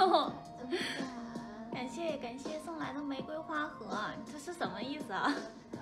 感谢送来的玫瑰花盒，这是什么意思啊？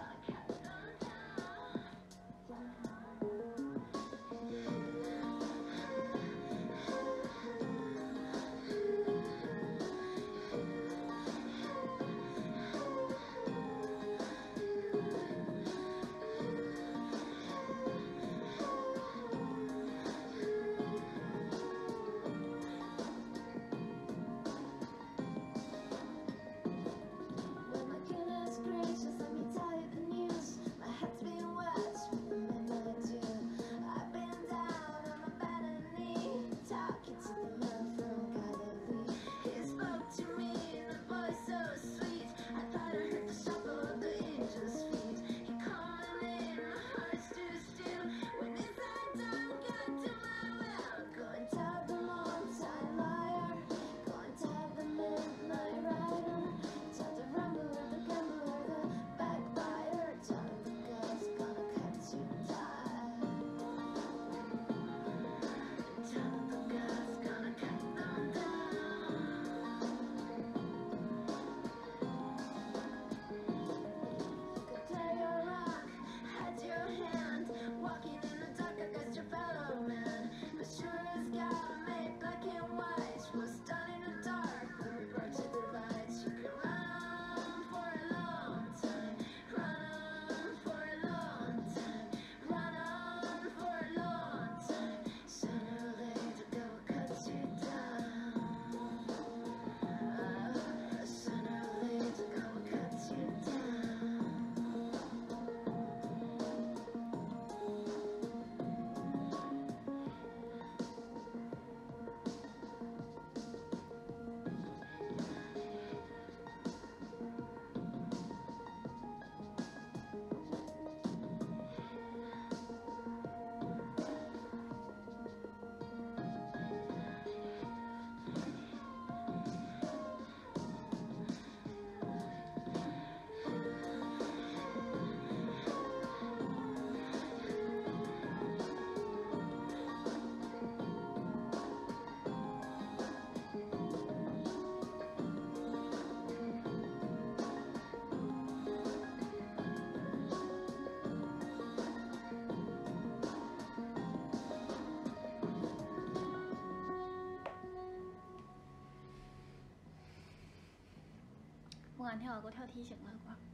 不敢跳，给我跳提醒了，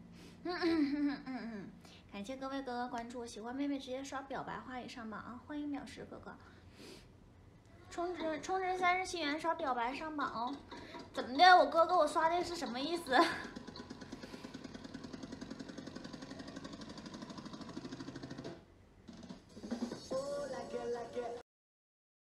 感谢各位哥哥关注，喜欢妹妹直接刷表白花语上榜啊！欢迎藐视哥哥，充值37元刷表白上榜哦！怎么的？我哥给我刷的是什么意思？